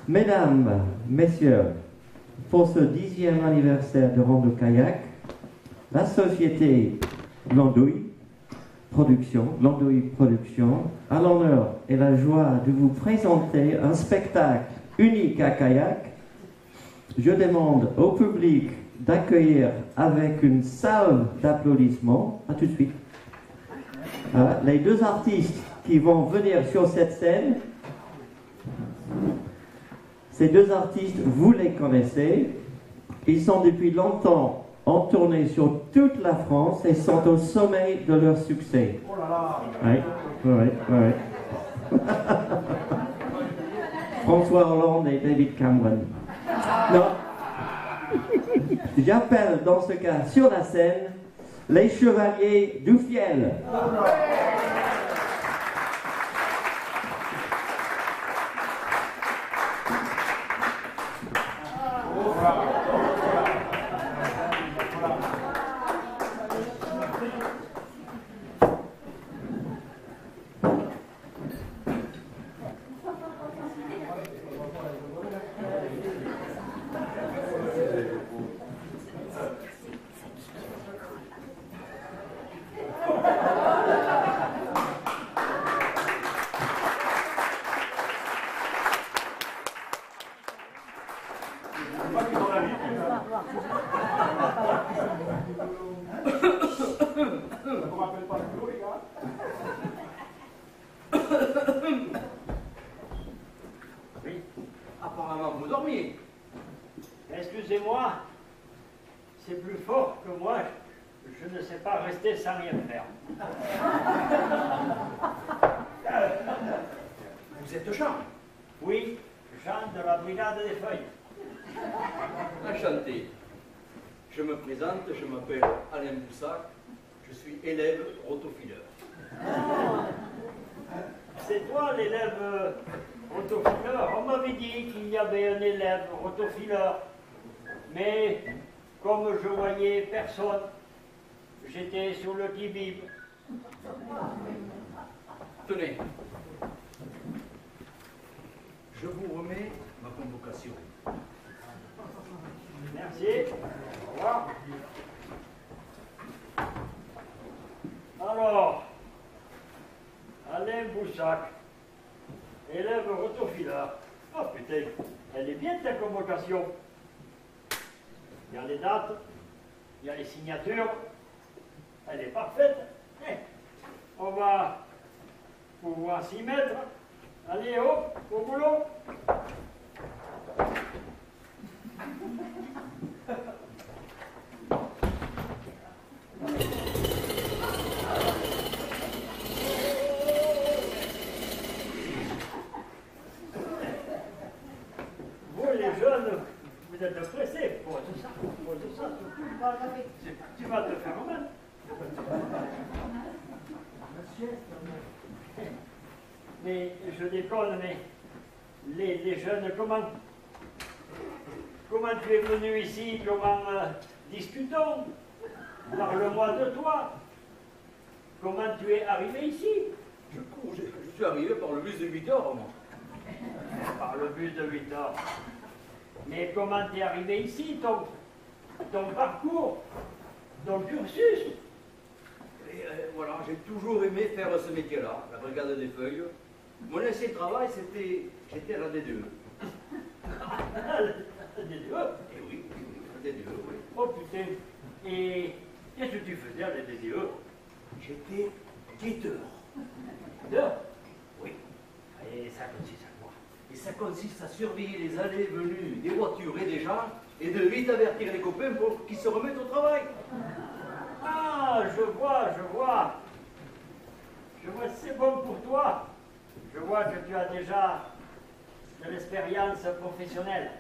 Mesdames, Messieurs, pour ce 10e anniversaire de Rando Kayak, la société Landouille Production a l'honneur et la joie de vous présenter un spectacle unique à kayak. Je demande au public d'accueillir avec une salve d'applaudissements, à tout de suite, les deux artistes qui vont venir sur cette scène. Ces deux artistes, vous les connaissez. Ils sont depuis longtemps en tournée sur toute la France et sont au sommet de leur succès. Oh là là. Oui. François Hollande et David Cameron. Non. J'appelle dans ce cas sur la scène les Chevaliers du Fiel. Oui, apparemment vous dormiez. Excusez-moi, c'est plus fort que moi. Je ne sais pas rester sans rien faire. Vous êtes Jean? Oui, Jean de la Brigade des Feuilles. Enchanté. Je me présente, je m'appelle Alain Boussac, je suis élève rotofileur. C'est toi l'élève rotofileur. On m'avait dit qu'il y avait un élève rotofileur. Mais comme je voyais personne, j'étais sur le qui-vive. Tenez, je vous remets ma convocation. Merci. Au revoir. Alors, Alain Boussac, élève rotofileur. Oh putain, elle est bien ta convocation. Il y a les dates, il y a les signatures. Elle est parfaite. On va pouvoir s'y mettre. Allez, hop, au boulot. Vous, les jeunes, vous êtes pressés pour tout ça. Pour tout ça, tu vas te faire mal. Mais je déconne, mais les jeunes, comment tu es venu ici? Comment discutons? Parle-moi de toi. Comment tu es arrivé ici? Je suis arrivé par le bus de 8 heures, moi. Par le bus de 8 heures. Mais comment tu es arrivé ici? Ton parcours, ton cursus? Et voilà, j'ai toujours aimé faire ce métier-là, la brigade des feuilles. Mon ancien travail, j'étais à la DDE. La DDE? Eh oui, la DDE, oui. Oh putain. Et qu'est-ce que tu faisais à la DDE? J'étais guetteur. Deux? Oui. Et ça consiste à quoi? Et ça consiste à surveiller les allées et venues des voitures et des gens, et de vite avertir les copains pour qu'ils se remettent au travail. Ah, je vois. Je vois, c'est bon pour toi. Je vois que tu as déjà de l'expérience professionnelle.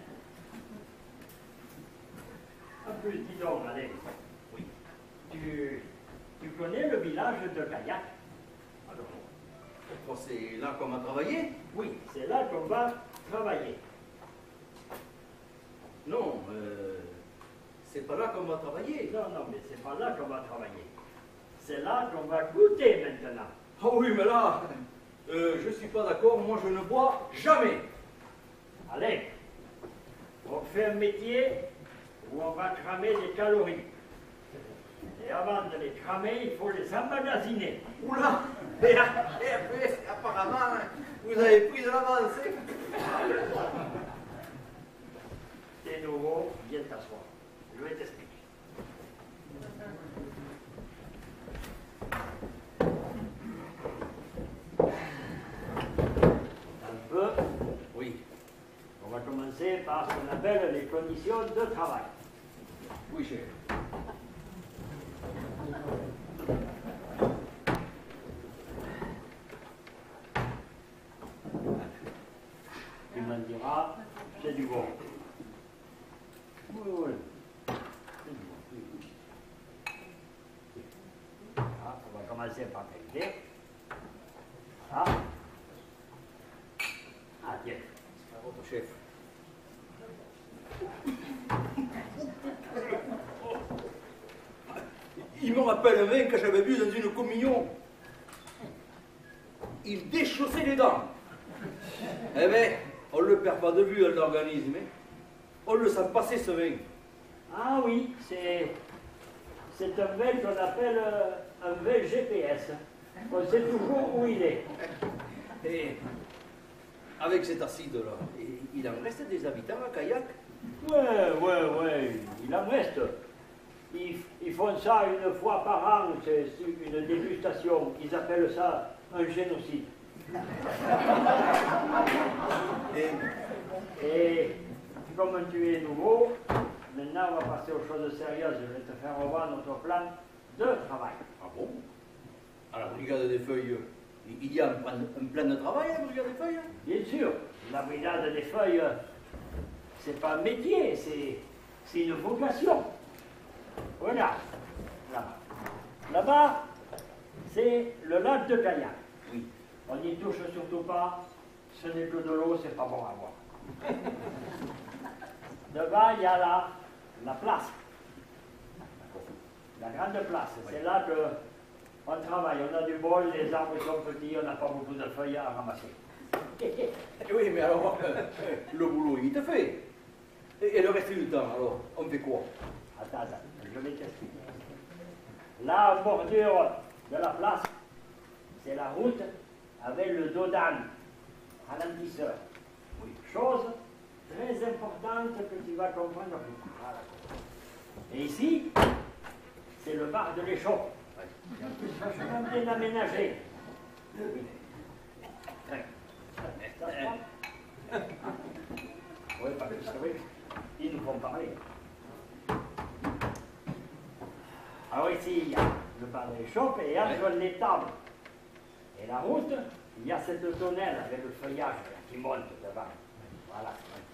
En plus, dis donc, allez. Oui. Tu connais le village de Kayak? Alors, c'est là qu'on va travailler? Oui, c'est là qu'on va travailler. Non, c'est pas là qu'on va travailler. Non, mais c'est pas là qu'on va travailler. C'est là qu'on va goûter maintenant. Ah oui, mais là, je suis pas d'accord, moi je ne bois jamais. Allez, on fait un métier où on va cramer des calories. Et avant de les cramer, il faut les emmagasiner. Oula! Et après, apparemment, vous avez pris de l'avance. T'es nouveau, viens t'asseoir. Je vais t'expliquer. Un peu. Oui. On va commencer par ce qu'on appelle les conditions de travail. Oui, chef. Tu me diras, c'est du bon. Oui, oui. C'est du bon. Oui, oui. Ah, on va commencer par qualité. Ah. Ah, tiens. C'est à votre chef. Il me rappelle un vin que j'avais vu dans une communion. Il déchaussait les dents. Eh bien, on ne le perd pas de vue dans l'organisme. Hein. On le sent passer ce vin. Ah oui, c'est un vin qu'on appelle un vin GPS. On sait toujours où il est. Et avec cet acide-là, il en reste des habitants à Kayak. Ouais, il en reste. Ils font ça une fois par an, c'est une dégustation. Ils appellent ça un génocide. Et comme tu es nouveau, maintenant on va passer aux choses sérieuses. Je vais te faire revoir notre plan de travail. Ah bon? À la brigade des feuilles, il y a un plan de travail à la brigade des feuilles? Bien sûr, la brigade des feuilles, c'est pas un métier, c'est une vocation. Voilà, là-bas. Là-bas, c'est le lac de Kayak. Oui. On n'y touche surtout pas, ce n'est que de l'eau, c'est pas bon à voir. Devant, il y a la place. La grande place, c'est là qu'on travaille. On a du bol, les arbres sont petits, on n'a pas beaucoup de feuilles à ramasser. Oui, mais alors, le boulot, il te fait. Et le reste du temps, alors, on fait quoi? Attends, je vais t'expliquer. Là, en bordure de la place, c'est la route avec le dos d'âne, ralentisseur. Oui. Chose très importante que tu vas comprendre plus tard. Voilà. Et ici, c'est le bar de l'échauffe. C'est vachement bien aménagé. Oui. Ça se passe? Oui, parce que c'est vrai qu'ils nous font parler. Alors ici, il y a le bar de l'échauffe et entre l'étable et la route, il y a cette tonnelle avec le feuillage qui monte devant. Voilà.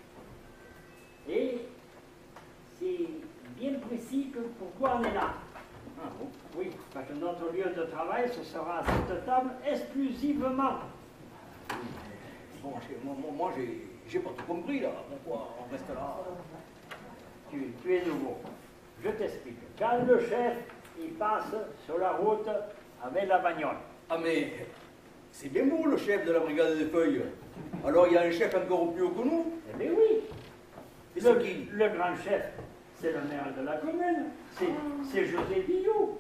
Et c'est bien précis que pourquoi on est là. Ah, bon? Oui, parce que notre lieu de travail, ce sera à cette table exclusivement. Bon, moi, j'ai pas tout compris, là. Pourquoi on reste là? Tu es nouveau. Je t'explique. Quand le chef, il passe sur la route avec la bagnole. Ah, mais c'est bien beau, le chef de la brigade des feuilles. Alors, il y a un chef encore plus haut que nous? Eh bien oui. Et c'est qui? Le grand chef, c'est le maire de la commune. C'est José Billot.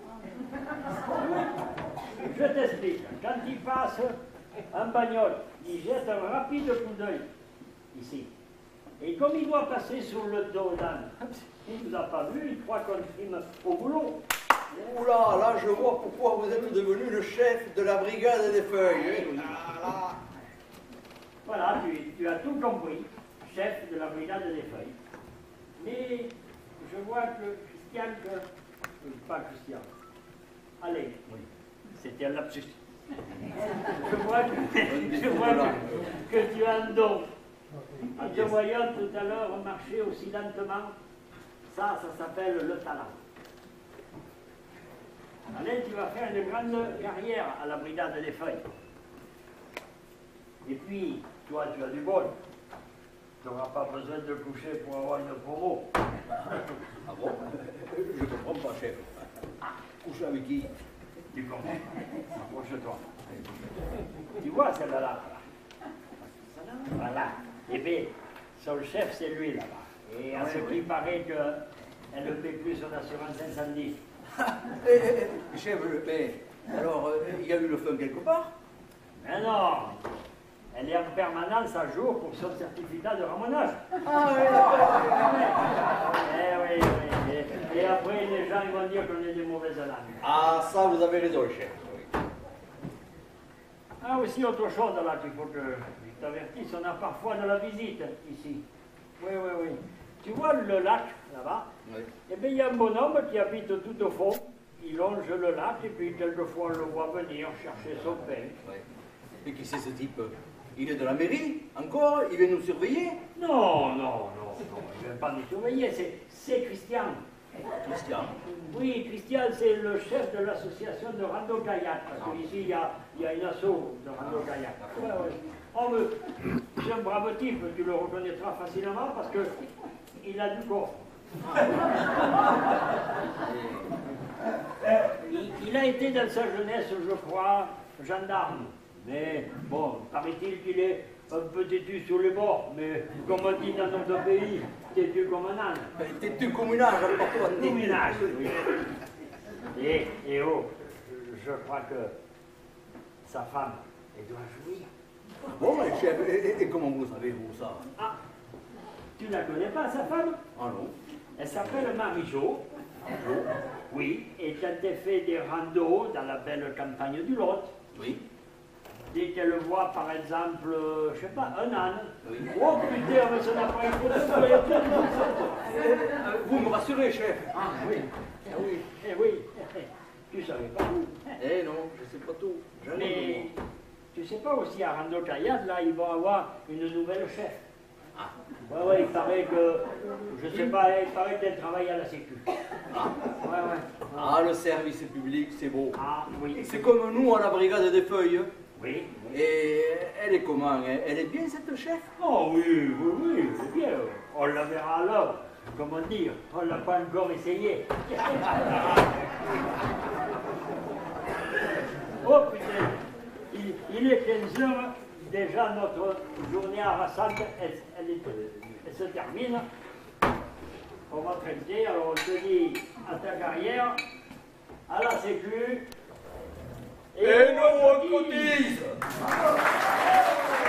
Oui. Je t'explique. Quand il passe en bagnole, il jette un rapide coup d'œil ici. Et comme il doit passer sur le dos d'âne, il ne nous a pas vu, il croit qu'on trime au boulot. Oula, là, je vois pourquoi vous êtes devenu le chef de la brigade des feuilles. Hein. Ah, là. Voilà, tu as tout compris, chef de la brigade des feuilles. Mais je vois que Christian, pas Christian, allez, oui, c'était un lapsus. Je vois que tu as un don. En te voyant tout à l'heure marcher aussi lentement, ça s'appelle le talent. Allez, tu vas faire une grande carrière à la brigade des feuilles. Et puis, toi, tu as du bol. Tu n'auras pas besoin de coucher pour avoir une promo. Ah bon? Je comprends pas, chef. Coucher avec qui? Tu comprends? Approche-toi. Tu vois celle-là? Voilà. Eh bien, son chef, c'est lui là-bas. Et à ce qui paraît qu'elle ne paie plus son assurance incendie. Chef, mais alors, il y a eu le feu quelque part? Mais non, elle est en permanence à jour pour son certificat de ramonage. Ah Eh oui. Et après, les gens ils vont dire qu'on est des mauvaises langues. Ah, ça, vous avez raison, chef. Oui. Ah, aussi autre chose là qu'il faut que je t'avertisse, on a parfois de la visite ici. Oui. Tu vois le lac là-bas? Oui. Eh bien, il y a un bonhomme qui habite tout au fond. Il longe le lac et puis quelquefois on le voit venir chercher son pain. Oui. Et qui c'est ce type? Il est de la mairie? Encore? Il vient nous surveiller? Non, il ne vient pas nous surveiller, c'est Christian. Christian. Oui, Christian, c'est le chef de l'association de rando-kayak. Parce qu'ici, il y a une asso de rando-kayak. Ouais. Oh, mais c'est un brave type, tu le reconnaîtras facilement parce qu'il a du coffre. Il a été dans sa jeunesse, je crois, gendarme. Mais bon, paraît-il qu'il est un peu têtu sur les bords. Mais comme on dit dans notre pays, têtu comme un âne. Têtu comme un âne, Comme un âne, oui. Et oh, je crois que sa femme, elle doit jouir. Bon, mais chef, et comment vous savez, vous, ça? Ah, tu ne la connais pas, sa femme? Ah non. Elle s'appelle Marie-Jo. Oui, et quand elle fait des randos dans la belle campagne du Lot, Oui. dès qu'elle voit par exemple, je sais pas, un âne, Oui. oh putain, mais ça n'a pas une photo, Vous me rassurez, chef. Ah oui, oui, tu savais pas. Eh non, je sais pas tout. Mais tu sais pas aussi à Rando Kayak, là, ils vont avoir une nouvelle chef. Ah. Ouais, il paraît que, je sais pas, il paraît qu'elle travaille à la Sécu. Ah. Ouais. Ah, le service public, c'est beau. Ah, oui. C'est comme nous à la brigade des feuilles. Oui. Et elle est comment? Elle est bien, cette chef? Oh oui, c'est bien. On la verra alors. Comment dire, on ne l'a pas encore essayé. Oh putain, il est 15 heures. Déjà, notre journée harassante, elle se termine. On va traiter, alors on te dit à ta carrière, à la Sécu. Et nous, on cotise.